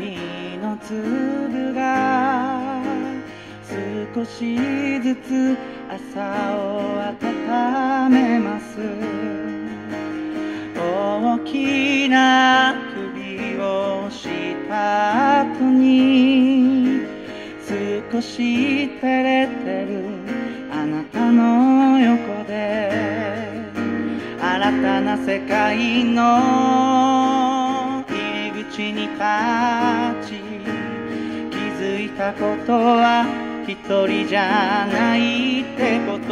愛の粒が少しずつ朝を温めます。大きな首をした後に少し照れてるあなたの横で新たな世界の入り口に立ち気づいたことは一人じゃないってこと。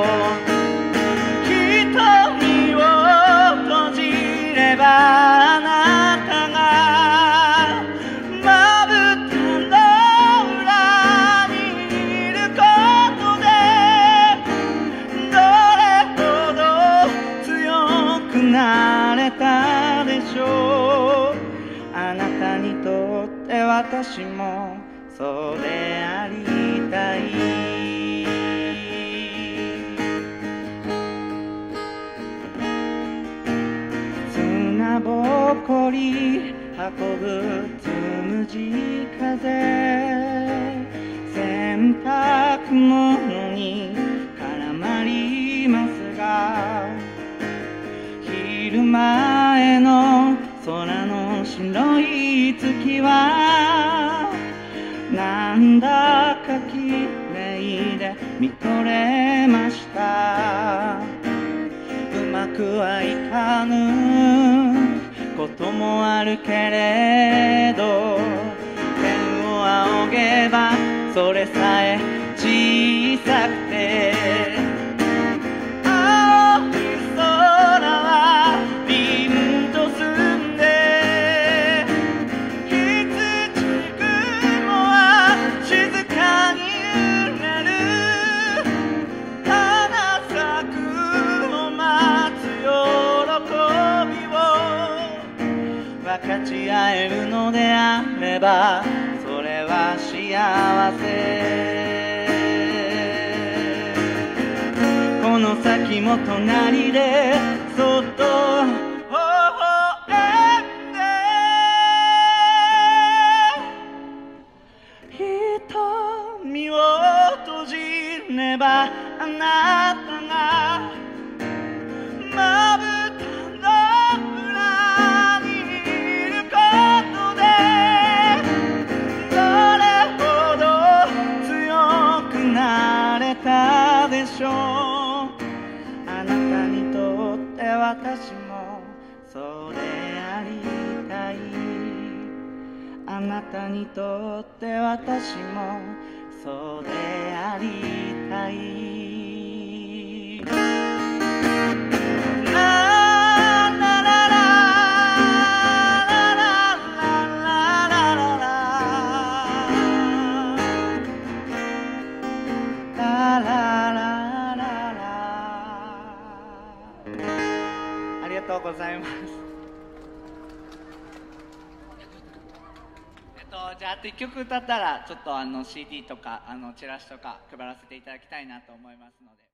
瞳を閉じればあなたがまぶたの裏にいることでどれほど強くなれたでしょう。あなたにとって私もそうでありたい。砂ぼこり運ぶつむじ風洗濯物に絡まりますが昼前の空の白い月はなんだか綺麗で見とれました。うまくはいかぬこともあるけれど天を仰げばそれさえ小さくて青い空は凛と澄んで羊雲は静かに揺れる花咲くを待つ喜びを分かち合えるのであればそれは幸せ。この先も隣でそっと微笑んで瞳を閉じればあなたがまぶたの裏にいることでどれほど強くなれたでしょう。あなたにとって私もそうでありたい。あなたにとって私もそうでありたい。ラララララララララありがとうございます。じゃああと1曲歌ったらちょっとCD とかチラシとか配らせていただきたいなと思いますので。